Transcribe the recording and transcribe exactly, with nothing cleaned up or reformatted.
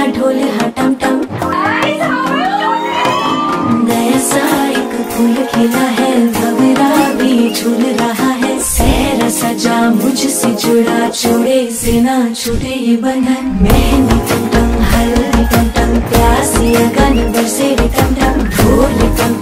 ढोल हटम टम। नया सा एक फूल खिला है, भंवरा भी झूल रहा है। सहरा सजा मुझसे जुड़ा, छोड़े से ना छूटे ये बंधन। मेहंदी टम टम, हल्दी टम टम, प्यासी अगन बरसे टम टम, ढोल टम